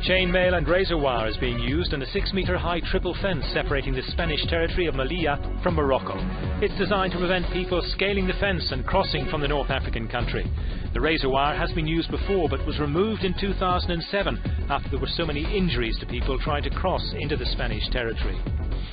Chainmail and razor wire is being used in a 6-metre-high triple fence separating the Spanish territory of Melilla from Morocco. It's designed to prevent people scaling the fence and crossing from the North African country. The razor wire has been used before but was removed in 2007 after there were so many injuries to people trying to cross into the Spanish territory.